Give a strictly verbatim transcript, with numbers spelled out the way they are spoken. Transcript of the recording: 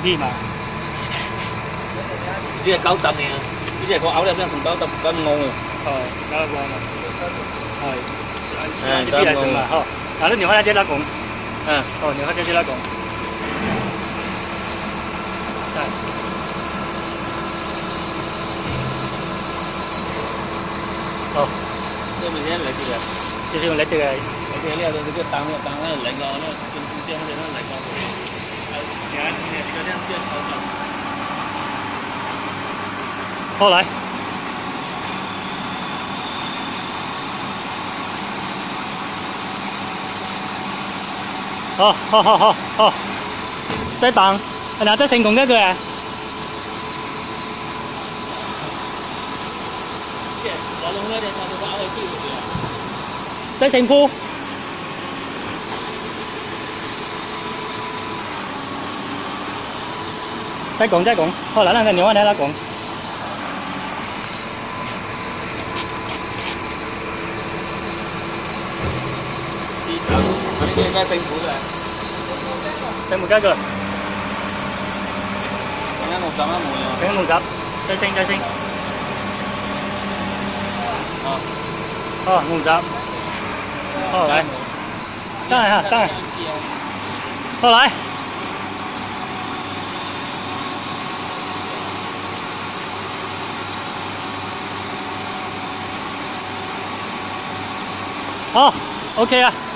P 嘛。 只係九十嘅，呢只係個咬粒咧成九十九五嘅。 哦，九十五嘛。係。 嗯， 這 P 來算嘛，好。啊，你牛花姐拉拱。 嗯。 哦，牛花姐姐拉拱。係。好。 呢邊咧嚟啲嘅。 就是用嚟啲嘅。 嚟啲呢度呢個檔呢檔咧嚟個呢，跟住之後咧嚟個。係，你看你這個這樣這樣操作。 好來。好，好，好，好，好。再綁，嗱，再成功一個啊！再成鋪。再拱，再拱。好啦，那個牛蛙來拉拱。 呢個應該勝負嘅。 勝負加個。 等緊六十啦，冇嘢。 等緊六十，再升再升。 好。 好，六十。好，來。當然哈，當然。好來。好 ，OK 啊。